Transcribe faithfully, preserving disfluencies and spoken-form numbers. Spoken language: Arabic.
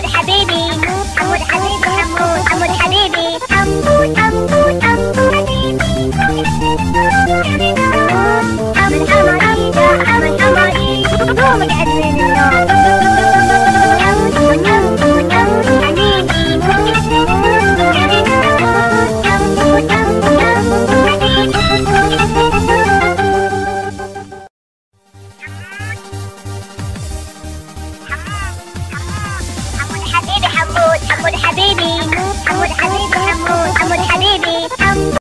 حبيبي حمود حبيبي حمود حمود حبيبي حمود حمود حمود حبيبي حمد حمدي يا حمد حمدي قومك عد من النوم حمود حمود حمود حبيبي حمود حمود حمود حبيبي حمود حمود حبيبي حمود حبيبي حمود